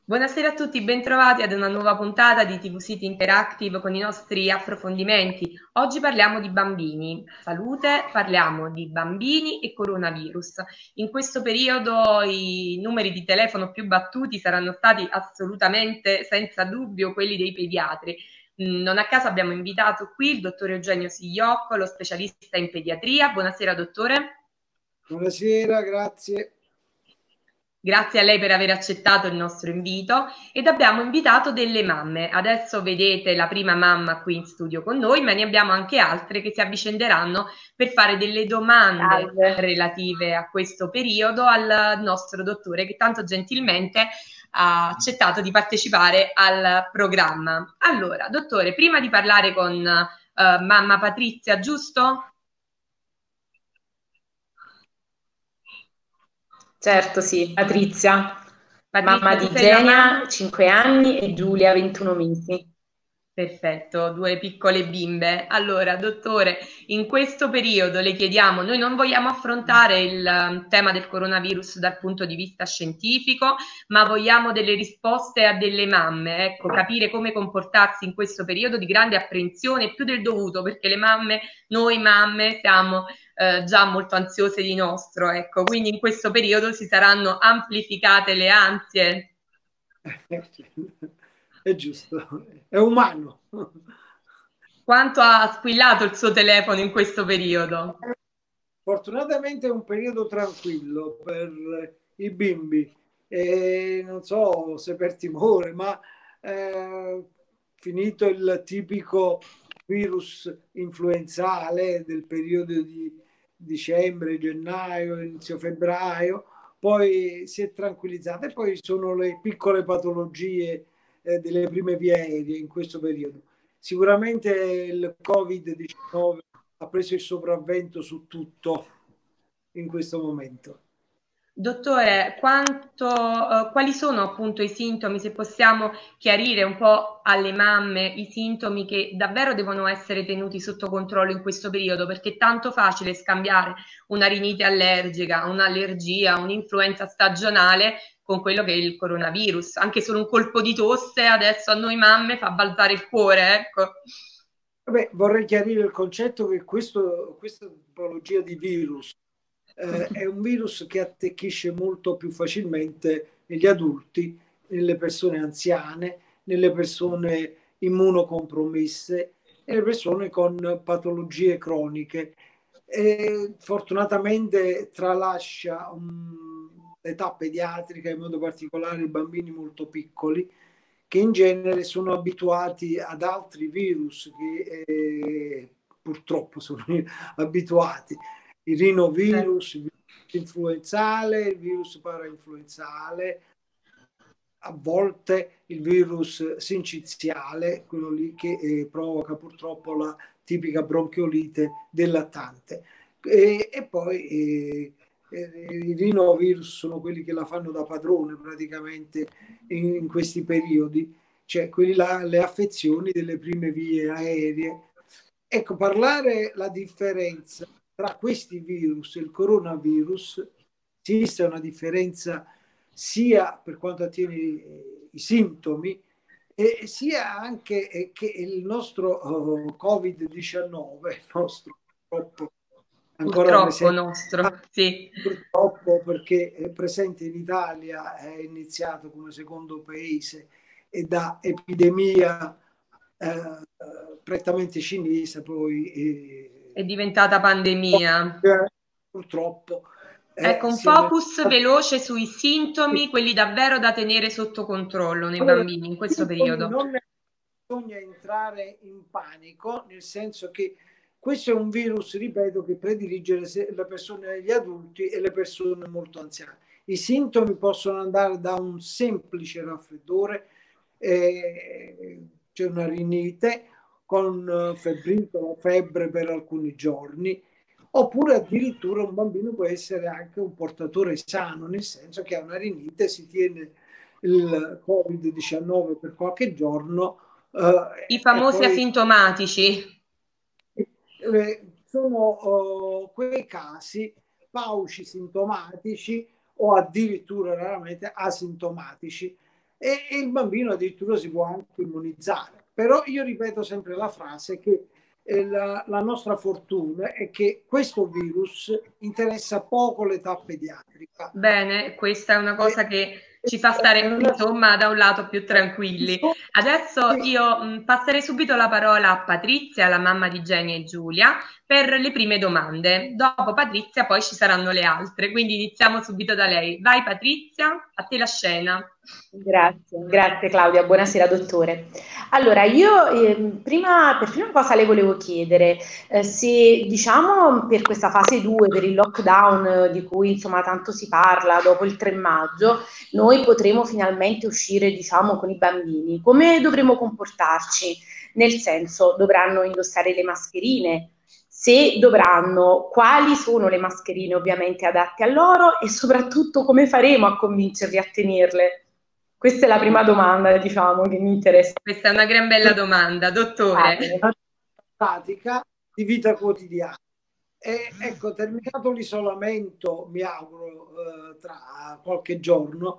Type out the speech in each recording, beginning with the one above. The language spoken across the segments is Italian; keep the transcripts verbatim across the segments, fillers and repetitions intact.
Buonasera a tutti, bentrovati ad una nuova puntata di T V City Interactive con i nostri approfondimenti. Oggi parliamo di bambini, salute, parliamo di bambini e coronavirus. In questo periodo i numeri di telefono più battuti saranno stati assolutamente, senza dubbio, quelli dei pediatri. Mm, Non a caso abbiamo invitato qui il dottor Eugenio Sigliocco, lo specialista in pediatria. Buonasera, dottore. Buonasera, grazie. Grazie a lei per aver accettato il nostro invito ed abbiamo invitato delle mamme. Adesso vedete la prima mamma qui in studio con noi, ma ne abbiamo anche altre che si avvicenderanno per fare delle domande Salve. relative a questo periodo al nostro dottore che tanto gentilmente ha accettato di partecipare al programma. Allora, dottore, prima di parlare con eh, mamma Patrizia, giusto? Certo, sì. Patrizia, mamma Patrizia, di tu sei la Genia, mamma? cinque anni, e Giulia, ventuno mesi. Perfetto, due piccole bimbe. Allora, dottore, in questo periodo le chiediamo, noi non vogliamo affrontare il um, tema del coronavirus dal punto di vista scientifico, ma vogliamo delle risposte a delle mamme, ecco, capire come comportarsi in questo periodo di grande apprensione, più del dovuto, perché le mamme, noi mamme, siamo eh, già molto ansiose di nostro, ecco, quindi in questo periodo si saranno amplificate le ansie. È giusto, è umano. Quanto ha squillato il suo telefono in questo periodo? Fortunatamente è un periodo tranquillo per i bimbi. E non so se per timore, ma eh, finito il tipico virus influenzale del periodo di dicembre, gennaio, inizio febbraio, poi si è tranquillizzata e poi sono le piccole patologie eh, delle prime vie aeree in questo periodo. Sicuramente il covid diciannove ha preso il sopravvento su tutto in questo momento. Dottore, quanto, eh, quali sono appunto i sintomi, se possiamo chiarire un po' alle mamme i sintomi che davvero devono essere tenuti sotto controllo in questo periodo, perché è tanto facile scambiare una rinite allergica, un'allergia, un'influenza stagionale con quello che è il coronavirus. Anche solo un colpo di tosse adesso a noi mamme fa balzare il cuore, ecco. Vabbè, vorrei chiarire il concetto che questo, questa tipologia di virus eh, è un virus che attecchisce molto più facilmente negli adulti, nelle persone anziane, nelle persone immunocompromesse e nelle persone con patologie croniche. E fortunatamente tralascia um, l'età pediatrica, in modo particolare i bambini molto piccoli, che in genere sono abituati ad altri virus che eh, purtroppo sono abituati. Il rinovirus, il virus influenzale, il virus parainfluenzale, a volte il virus sinciziale, quello lì che eh, provoca purtroppo la tipica bronchiolite del lattante. E, e poi eh, eh, i rinovirus sono quelli che la fanno da padrone praticamente in, in questi periodi, cioè quelli là, le affezioni delle prime vie aeree. Ecco, parlare la differenza tra questi virus e il coronavirus, esiste una differenza sia per quanto attiene i, i sintomi, e sia anche eh, che il nostro oh, covid diciannove, il nostro purtroppo ancora Purtroppo presente, nostro, sì. purtroppo perché è presente in Italia, è iniziato come secondo paese e da epidemia eh, prettamente cinese, poi È eh, diventata pandemia. purtroppo Ecco, eh, un si è manifestato. focus veloce sui sintomi, quelli davvero da tenere sotto controllo nei Allora, bambini in i questo sintomi periodo. non bisogna entrare in panico, nel senso che questo è un virus, ripeto, che predilige le, le persone, gli adulti e le persone molto anziane. I sintomi possono andare da un semplice raffreddore, eh, c'è una rinite con febbrito, febbre per alcuni giorni, oppure addirittura un bambino può essere anche un portatore sano, nel senso che ha una rinite, si tiene il covid diciannove per qualche giorno I eh, e famosi poi asintomatici. eh, sono oh, quei casi pauci sintomatici o addirittura raramente asintomatici. e, e il bambino addirittura si può anche immunizzare. Però io ripeto sempre la frase che eh, la, la nostra fortuna è che questo virus interessa poco l'età pediatrica. Bene, questa è una cosa e, che ci fa stare una... insomma da un lato più tranquilli. Adesso io mh, passerei subito la parola a Patrizia, la mamma di Jenny e Giulia, per le prime domande. Dopo Patrizia poi ci saranno le altre, quindi iniziamo subito da lei. Vai Patrizia, a te la scena. Grazie, grazie Claudia, buonasera dottore. Allora io eh, prima, per prima cosa le volevo chiedere eh, se diciamo per questa fase due, per il lockdown eh, di cui insomma tanto si parla dopo il tre maggio, noi potremo finalmente uscire diciamo con i bambini, come dovremo comportarci? Nel senso, dovranno indossare le mascherine? Se dovranno, quali sono le mascherine ovviamente adatte a loro e soprattutto come faremo a convincerli a tenerle? Questa è la prima domanda, diciamo, che mi interessa. Questa è una gran bella domanda, dottore. Una pratica di vita quotidiana. E ecco, terminato l'isolamento, mi auguro, eh, tra qualche giorno,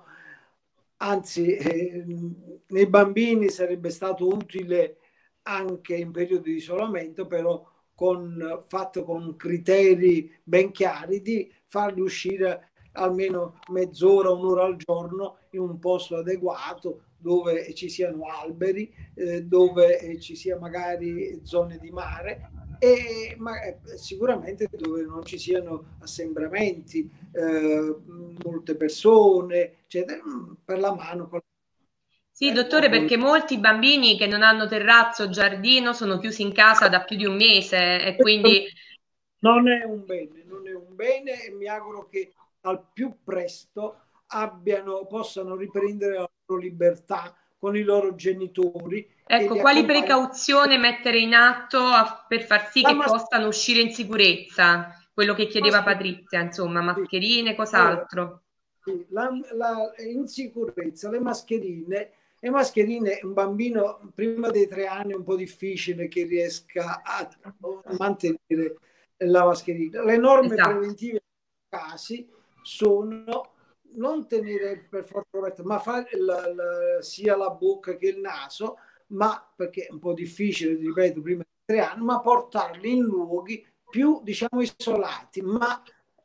anzi, eh, nei bambini sarebbe stato utile anche in periodo di isolamento, però con, fatto con criteri ben chiari di farli uscire almeno mezz'ora, un'ora al giorno in un posto adeguato dove ci siano alberi, eh, dove ci sia magari zone di mare e ma, sicuramente dove non ci siano assembramenti, eh, molte persone, eccetera, per la mano. Con... Sì, dottore, perché molti bambini che non hanno terrazzo o giardino sono chiusi in casa da più di un mese e quindi... Non è un bene, non è un bene e mi auguro che al più presto abbiano, possano riprendere la loro libertà con i loro genitori. Ecco, quali precauzioni mettere in atto a, per far sì la che possano uscire in sicurezza? Quello che chiedeva Patrizia, insomma, mascherine, cos'altro? Sì, la, la, in sicurezza, le mascherine, le mascherine, un bambino prima dei tre anni è un po' difficile che riesca a mantenere la mascherina. Le norme esatto. preventive in casi sono non tenere per forza, ma fare la, la, sia la bocca che il naso, ma perché è un po' difficile, ripeto, prima di tre anni, ma portarli in luoghi più, diciamo, isolati, ma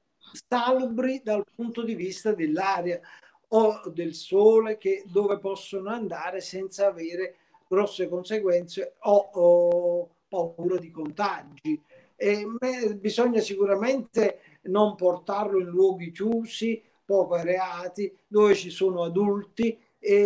salubri dal punto di vista dell'aria o del sole, che, dove possono andare senza avere grosse conseguenze o, o paura di contagi. E bisogna sicuramente non portarlo in luoghi chiusi, poco areati, dove ci sono adulti,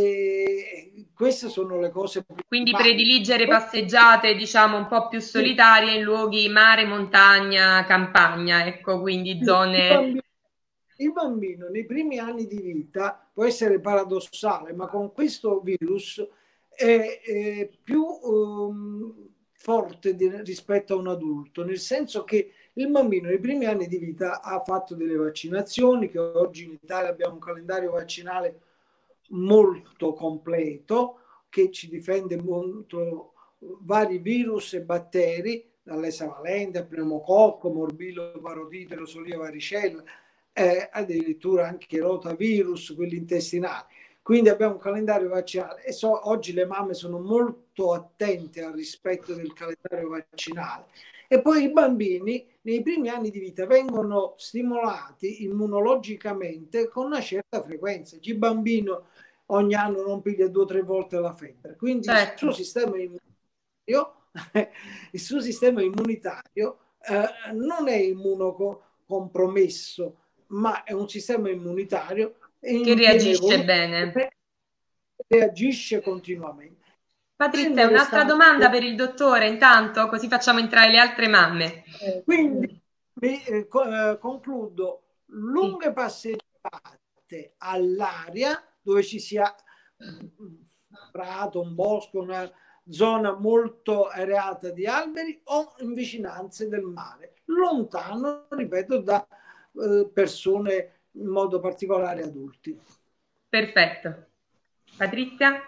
e queste sono le cose. Quindi prediligere passeggiate, diciamo, un po' più solitarie in luoghi mare, montagna, campagna, ecco, quindi zone... Il bambino, il bambino nei primi anni di vita può essere paradossale, ma con questo virus è, è più um, forte di, rispetto a un adulto, nel senso che il bambino nei primi anni di vita ha fatto delle vaccinazioni, che oggi in Italia abbiamo un calendario vaccinale molto completo che ci difende molto vari virus e batteri, dall'esavalente al pneumococco, morbillo, parotite, rosolia, varicella, eh, addirittura anche rotavirus, quelli intestinali. Quindi abbiamo un calendario vaccinale e so, oggi le mamme sono molto attente al rispetto del calendario vaccinale. E poi i bambini nei primi anni di vita vengono stimolati immunologicamente con una certa frequenza. Il bambino ogni anno non piglia due o tre volte la febbre, quindi certo. il suo sistema immunitario, il suo sistema immunitario eh, non è immunocompromesso, ma è un sistema immunitario che reagisce bene, reagisce continuamente. Patrizia, un'altra domanda per il dottore, intanto, così facciamo entrare le altre mamme. Quindi mi, eh, concludo, lunghe passeggiate all'aria dove ci sia un prato, un bosco, una zona molto areata di alberi o in vicinanze del mare, lontano, ripeto, da eh, persone, in modo particolare adulti. Perfetto. Patrizia?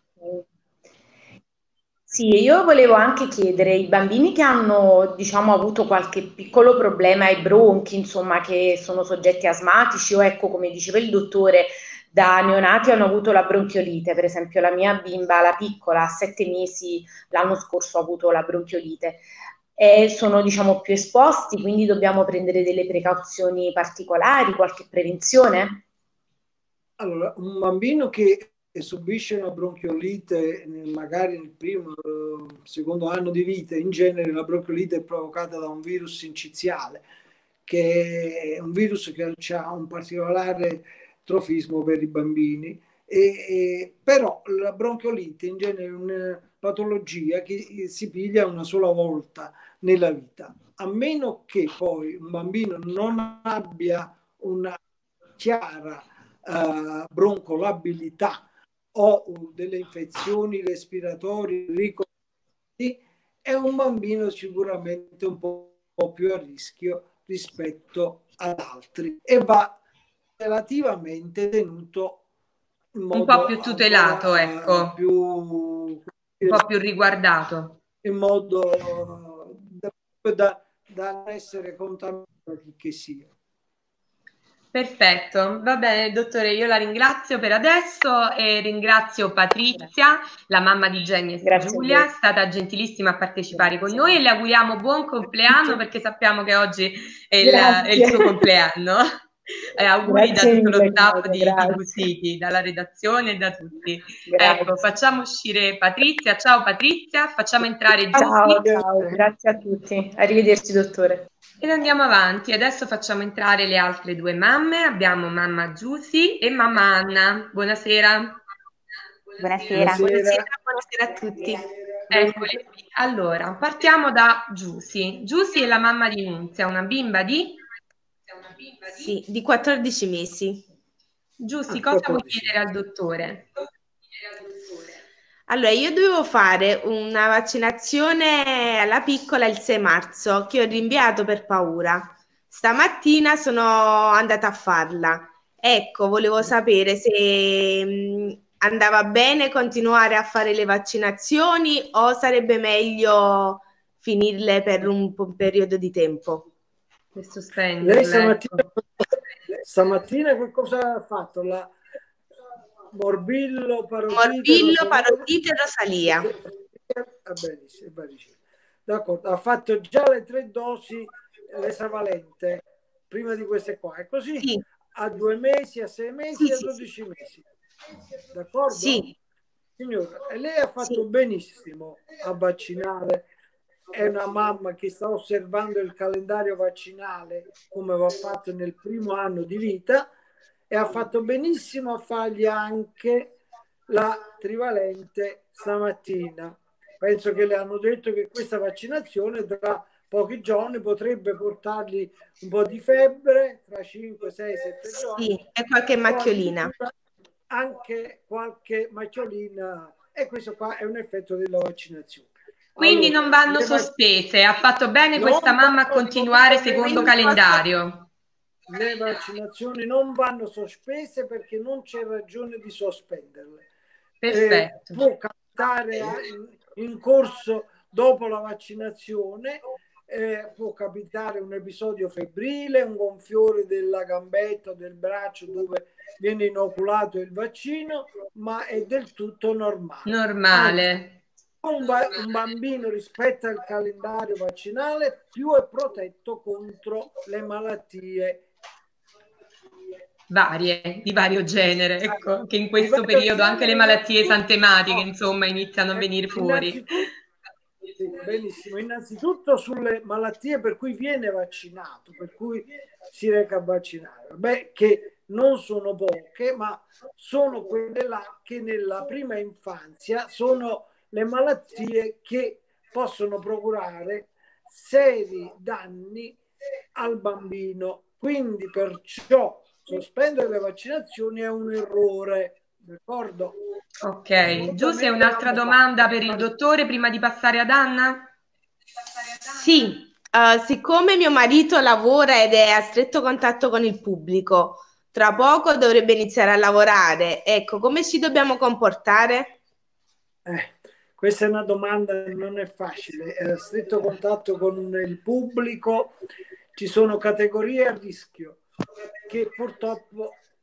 Sì, io volevo anche chiedere, i bambini che hanno, diciamo, avuto qualche piccolo problema ai bronchi, insomma, che sono soggetti asmatici o ecco, come diceva il dottore, da neonati hanno avuto la bronchiolite. Per esempio la mia bimba, la piccola, a sette mesi l'anno scorso ha avuto la bronchiolite e sono, diciamo, più esposti, quindi dobbiamo prendere delle precauzioni particolari, qualche prevenzione? Allora, un bambino che subisce una bronchiolite magari nel primo secondo anno di vita, in genere la bronchiolite è provocata da un virus sinciziale, che è un virus che ha un particolare trofismo per i bambini. E, e, però la bronchiolite in genere è una patologia che si piglia una sola volta nella vita, a meno che poi un bambino non abbia una chiara uh, broncolabilità o delle infezioni respiratorie ricorrenti, è un bambino sicuramente un po' più a rischio rispetto ad altri e va relativamente tenuto in modo un po' più tutelato, ancora, ecco, più, un po' più riguardato. In modo da, da, da essere contaminato chi che sia. Perfetto, va bene dottore, io la ringrazio per adesso e ringrazio Patrizia, la mamma di Jenny e Giulia, è stata gentilissima a partecipare Grazie. con noi e le auguriamo buon compleanno perché sappiamo che oggi è il, è il suo compleanno. Eh, auguri Grazie da tutto lo staff di T V City, dalla redazione e da tutti. Grazie. Ecco, facciamo uscire Patrizia, ciao Patrizia, facciamo entrare Ciao, ciao, grazie a tutti, arrivederci dottore. Ed andiamo avanti, adesso facciamo entrare le altre due mamme, abbiamo mamma Giusy e mamma Anna. Buonasera. Buonasera. Buonasera, buonasera a tutti. Eccole qui. Allora, partiamo da Giusy. Giusy è la mamma di Nunzia, una bimba di? Sì, di quattordici mesi. Giusy, cosa vuoi chiedere al dottore? Allora, io dovevo fare una vaccinazione alla piccola il sei marzo, che ho rinviato per paura. Stamattina sono andata a farla. Ecco, volevo sapere se mh, andava bene continuare a fare le vaccinazioni o sarebbe meglio finirle per un, un periodo di tempo. Per sospenderle. Lei stamattina, stamattina che cosa ha fatto? La... Morbillo, parotite, Morbillo, parotite e Rosalia. Ah, benissimo, benissimo. D'accordo, ha fatto già le tre dosi esavalente prima di queste qua, è così? Sì. A due mesi, a sei mesi, sì, a sì, dodici sì. mesi. D'accordo? Sì. Signora, e lei ha fatto sì. benissimo a vaccinare. È una mamma che sta osservando il calendario vaccinale come va fatto nel primo anno di vita e ha fatto benissimo a fargli anche la trivalente stamattina. Penso che le hanno detto che questa vaccinazione tra pochi giorni potrebbe portargli un po' di febbre, tra cinque, sei, sette giorni. Sì, e qualche macchiolina. Anche qualche macchiolina, e questo qua è un effetto della vaccinazione. Quindi Allora, non vanno sospese, ha fatto bene questa non mamma a continuare secondo calendario. Le vaccinazioni non vanno sospese perché non c'è ragione di sospenderle. Perfetto. Eh, può capitare in, in corso dopo la vaccinazione, eh, può capitare un episodio febbrile, un gonfiore della gambetta o del braccio dove viene inoculato il vaccino, ma è del tutto normale. Normale. Anzi, un, ba un bambino rispetto al calendario vaccinale più è protetto contro le malattie varie, di vario genere, ecco, che in questo periodo genere, anche le malattie esantematiche, no, insomma, iniziano a venire fuori. Sì, benissimo, innanzitutto sulle malattie per cui viene vaccinato, per cui si reca a vaccinare, beh, che non sono poche, ma sono quelle là che nella prima infanzia sono le malattie che possono procurare seri danni al bambino. Quindi perciò sospendere le vaccinazioni è un errore, d'accordo? Ok, Giusy, un'altra domanda per il dottore prima di passare ad Anna? Sì, uh, siccome mio marito lavora ed è a stretto contatto con il pubblico, tra poco dovrebbe iniziare a lavorare, ecco, come ci dobbiamo comportare? Eh, questa è una domanda che non è facile, è a stretto contatto con il pubblico, ci sono categorie a rischio che purtroppo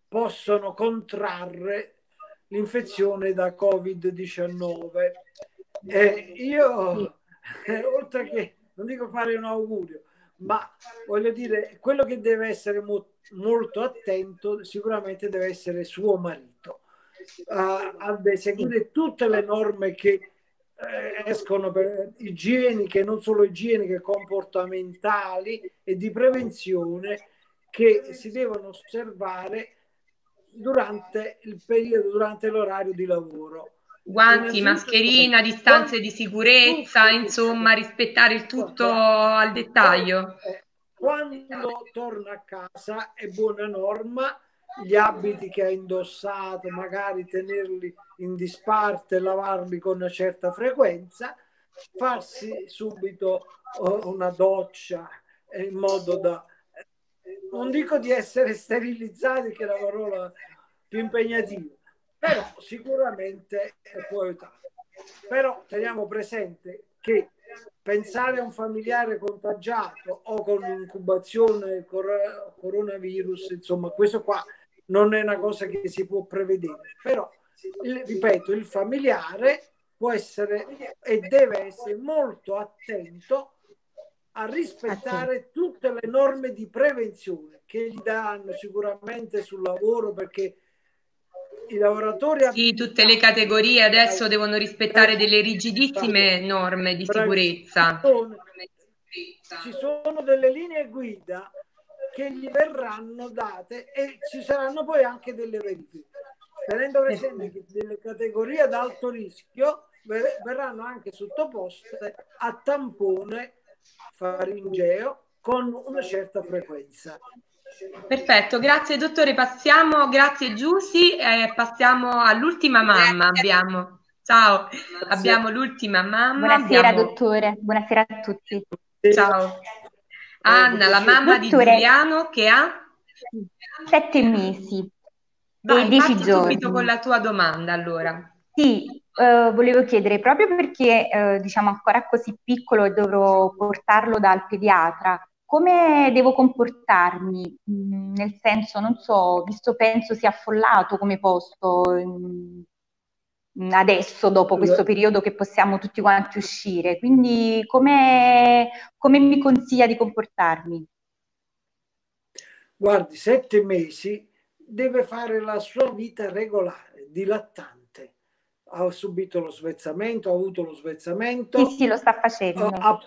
possono contrarre l'infezione da Covid diciannove. Eh, io, eh, oltre che, non dico fare un augurio, ma voglio dire, quello che deve essere mo molto attento sicuramente deve essere suo marito, a, a seguire tutte le norme che eh, escono per igieniche, non solo igieniche, comportamentali e di prevenzione che si devono osservare durante il periodo, durante l'orario di lavoro. Guanti, mascherina, distanze di sicurezza, tutto, insomma, tutto. rispettare il tutto al dettaglio. Quando torna a casa è buona norma gli abiti che ha indossato, magari tenerli in disparte, lavarli con una certa frequenza, farsi subito una doccia in modo da, non dico di essere sterilizzati, che è la parola più impegnativa, però sicuramente può aiutare. Però teniamo presente che pensare a un familiare contagiato o con incubazione cor coronavirus, insomma, questo qua non è una cosa che si può prevedere. Però, il, ripeto, il familiare può essere e deve essere molto attento a rispettare tutte le norme di prevenzione che gli danno sicuramente sul lavoro, perché i lavoratori sì, tutte le categorie adesso devono rispettare delle rigidissime norme di sicurezza. Ci sono delle linee guida che gli verranno date e ci saranno poi anche delle verifiche, tenendo presente che delle categorie ad alto rischio verranno anche sottoposte a tampone faringeo con una certa frequenza. Perfetto, grazie dottore. Passiamo, grazie Giusy, eh, passiamo all'ultima mamma. Abbiamo, ciao, grazie. Abbiamo l'ultima mamma. Buonasera abbiamo... dottore, buonasera a tutti. Ciao. Anna, la mamma dottore, di Giuliano che ha? Sette mesi Vai, e dieci giorni. Subito con la tua domanda allora. Sì, eh, volevo chiedere, proprio perché eh, diciamo ancora così piccolo e dovrò portarlo dal pediatra, come devo comportarmi? Mm, nel senso, non so, visto penso sia affollato come posto mm, adesso, dopo questo periodo che possiamo tutti quanti uscire, quindi come, come mi consiglia di comportarmi? Guardi, sette mesi deve fare la sua vita regolare, dilattante. Ha subito lo svezzamento, ha avuto lo svezzamento. Sì, sì, lo sta facendo. Ha,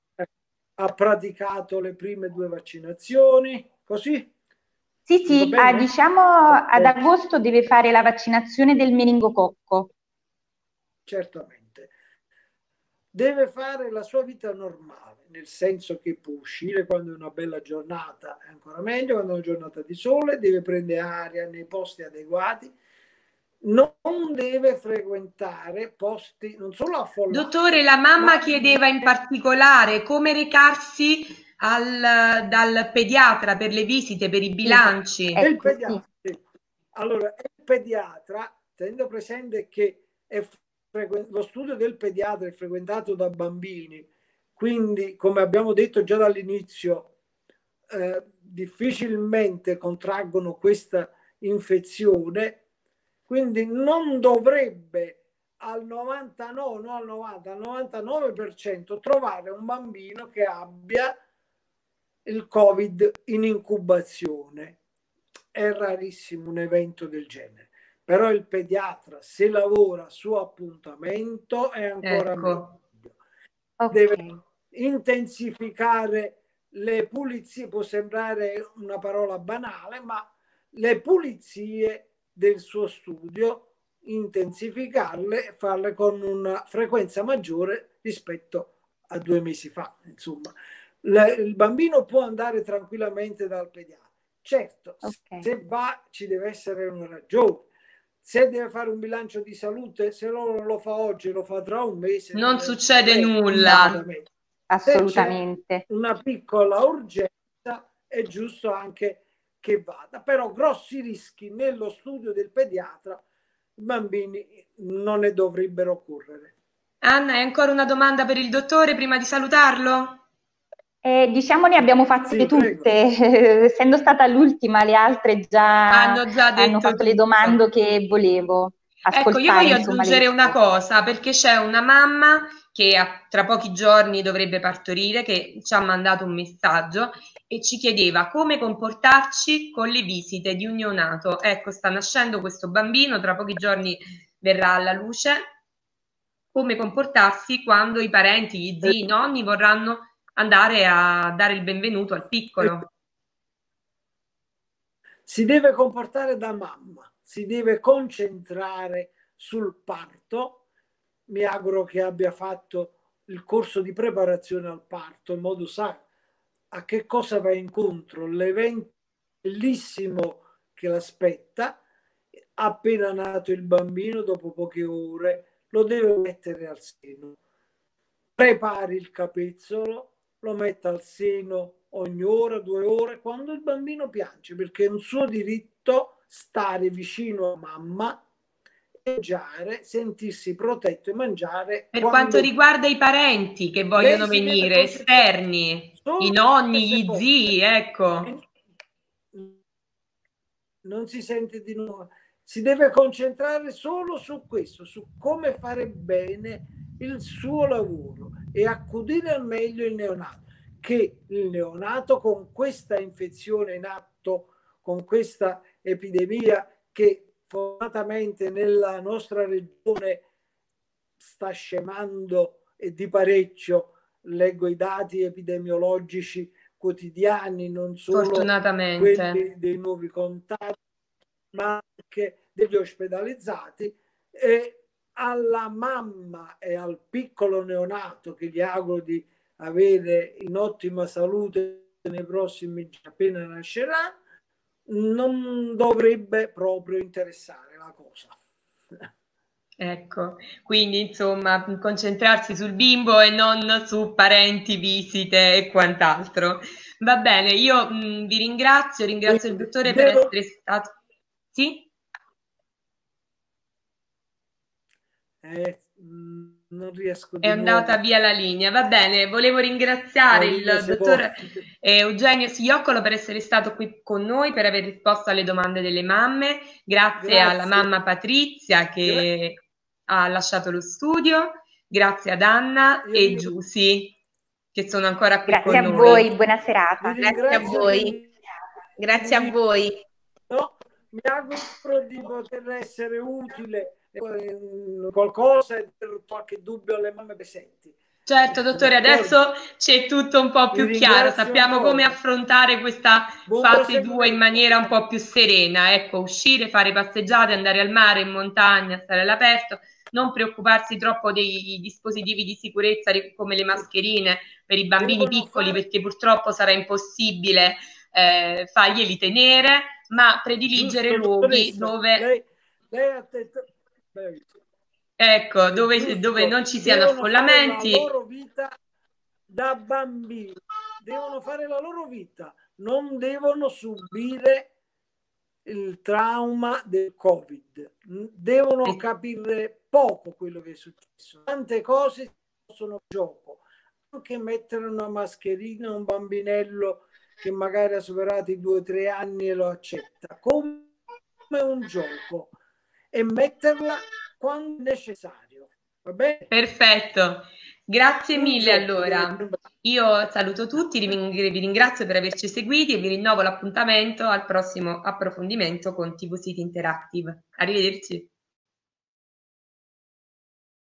ha praticato le prime due vaccinazioni, così? Sì, sì, ah, diciamo ad agosto deve fare la vaccinazione del meningococco. Certamente. Deve fare la sua vita normale, nel senso che può uscire quando è una bella giornata, è ancora meglio, quando è una giornata di sole, deve prendere aria nei posti adeguati, non deve frequentare posti non solo affollati. Dottore, la mamma chiedeva in particolare come recarsi al, dal pediatra per le visite, per i bilanci. Ecco, il pediatra, sì. Allora, il pediatra, tenendo presente che è lo studio del pediatra è frequentato da bambini, quindi, come abbiamo detto già dall'inizio, eh, difficilmente contraggono questa infezione, quindi non dovrebbe al novantanove, no al novanta, al novantanove per cento trovare un bambino che abbia il Covid in incubazione. È rarissimo un evento del genere, però il pediatra, se lavora su appuntamento, è ancora ecco. meglio. Okay. Deve intensificare le pulizie, può sembrare una parola banale, ma le pulizie del suo studio, intensificarle e farle con una frequenza maggiore rispetto a due mesi fa. Insomma, le, il bambino può andare tranquillamente dal pediatra. Certo, okay. Se va ci deve essere una ragione. Se deve fare un bilancio di salute, se non lo fa oggi, lo fa tra un mese. Non, non succede nulla. Assolutamente. Una piccola urgenza è giusto anche che vada, però grossi rischi nello studio del pediatra i bambini non ne dovrebbero correre. Anna, hai ancora una domanda per il dottore prima di salutarlo? Eh, diciamo ne abbiamo fatte Sì, prego. tutte, essendo stata l'ultima, le altre già Hanno già hanno detto fatto le tutto. domande che volevo Ecco, io ascoltare, voglio insomma, le aggiungere una risposte. cosa, perché c'è una mamma che a- tra pochi giorni dovrebbe partorire, che ci ha mandato un messaggio e ci chiedeva come comportarci con le visite di un neonato. Ecco, sta nascendo questo bambino, tra pochi giorni verrà alla luce. Come comportarsi quando i parenti, gli zii, i nonni vorranno andare a dare il benvenuto al piccolo. Si deve comportare da mamma, si deve concentrare sul parto. Mi auguro che abbia fatto il corso di preparazione al parto, in modo sa a che cosa va incontro, l'evento bellissimo che l'aspetta. Appena nato il bambino, dopo poche ore, lo deve mettere al seno. Prepari il capezzolo, lo metta al seno ogni ora, due ore, quando il bambino piange, perché è un suo diritto stare vicino a mamma, mangiare, sentirsi protetto e mangiare. Per quando quanto riguarda i parenti che vogliono lei si deve venire, concentrare esterni, solo i su nonni, queste gli cose. zii, ecco. Non si sente di nuovo. Si deve concentrare solo su questo, su come fare bene il suo lavoro e accudire al meglio il neonato. Che il neonato con questa infezione in atto, con questa epidemia che fortunatamente nella nostra regione sta scemando e di parecchio, leggo i dati epidemiologici quotidiani, non solo Fortunatamente. quelli dei nuovi contagi, ma anche degli ospedalizzati, e alla mamma e al piccolo neonato, che gli auguro di avere in ottima salute nei prossimi giorni appena nascerà, non dovrebbe proprio interessare la cosa. Ecco, quindi insomma concentrarsi sul bimbo e non su parenti, visite e quant'altro. Va bene, io mh, vi ringrazio, ringrazio il dottore per Devo... essere stato... Sì? Eh, non riesco È di andata nuovo. via la linea, va bene, volevo ringraziare il dottor Eugenio Sigliocolo per essere stato qui con noi, per aver risposto alle domande delle mamme, grazie, grazie. alla mamma Patrizia che Gra ha lasciato lo studio, grazie ad Anna Io e Giusy che sono ancora qui grazie con a noi. voi, buona serata. Grazie a voi, grazie a voi. No, mi auguro di poter essere utile in qualcosa e per qualche dubbio alle mamme presenti. Certo, dottore, adesso c'è tutto un po' più chiaro, sappiamo come affrontare questa Buon fase due in maniera un po' più serena, ecco, uscire, fare passeggiate, andare al mare, in montagna, stare all'aperto, non preoccuparsi troppo dei dispositivi di sicurezza come le mascherine per i bambini Devono piccoli, fare... perché purtroppo sarà impossibile eh, farglieli tenere, ma prediligere Giusto, luoghi dove... Lei, lei ha detto... Ecco, dove, Giusto, dove non ci siano devono affollamenti. Fare la loro vita da bambini, devono fare la loro vita, non devono subire il trauma del Covid, devono capire poco quello che è successo. Tante cose sono gioco, anche mettere una mascherina a un bambinello che magari ha superato i due o tre anni e lo accetta come un gioco, e metterla quando è necessario. Va bene? Perfetto, grazie un mille allora. Io saluto tutti, vi ringrazio per averci seguiti e vi rinnovo l'appuntamento al prossimo approfondimento con T V City Interactive. Arrivederci.